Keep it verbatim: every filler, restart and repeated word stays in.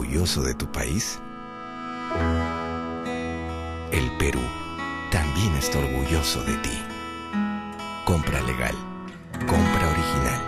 orgulloso de tu país? El Perú también está orgulloso de ti. Compra legal. Compra original.